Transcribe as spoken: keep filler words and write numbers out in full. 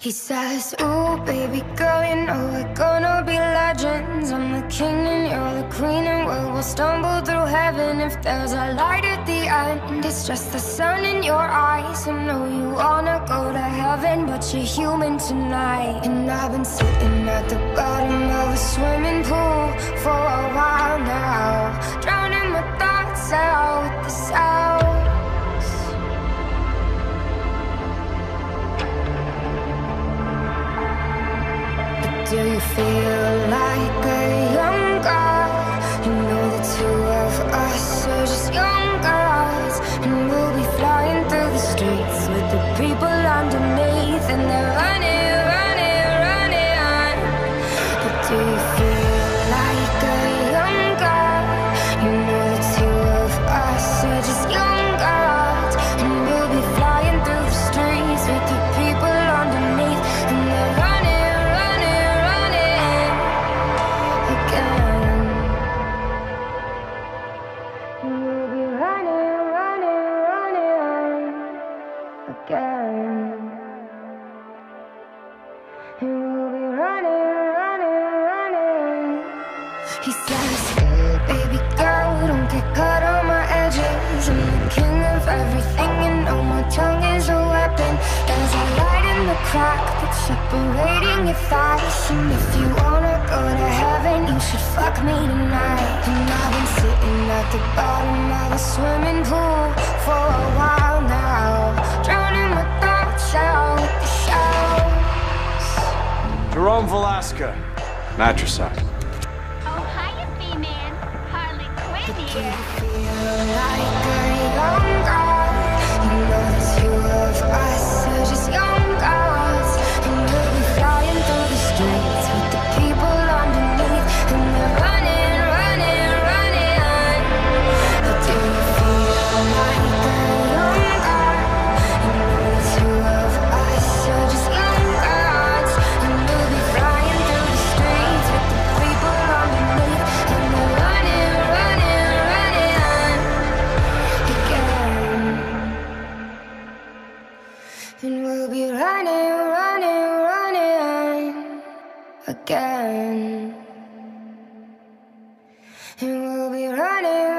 He says, ooh, baby girl, you know we're gonna be legends. I'm the king and you're the queen, and we will stumble through heaven. If there's a light at the end, it's just the sun in your eyes. I know you wanna go to heaven, but you're human tonight. And I've been sitting at the bottom of a swimming pool for a while now, drowning my thoughts out with the sounds. Do you feel like a young girl? You know the two of us are just young girls, and we'll be flying through the streets with the people underneath, and they're running, running, running. But do you feel like a young girl? You know the two of us are just young girls, and we'll be flying through the streets with the people underneath, and they're running. He says, baby girl, don't get caught on my edges. I'm the king of everything, and know my tongue is a weapon. There's a light in the crack that's separating your thighs, and if you wanna go to heaven, you should fuck me tonight. And I've been sitting at the bottom of a swimming pool for a while now, drowning my thoughts out with the shouts. Jerome Velasca, matricide. Do you feel like a young girl? You know the two of us are just young girls, and we'll be flying through the streets with the people underneath, and they're running, running, running. But do you feel like a young girl? You know the two of us are just young girls, and we'll be flying through the streets with the people underneath, and they're running, running. And we'll be running, running, running again. And we'll be running.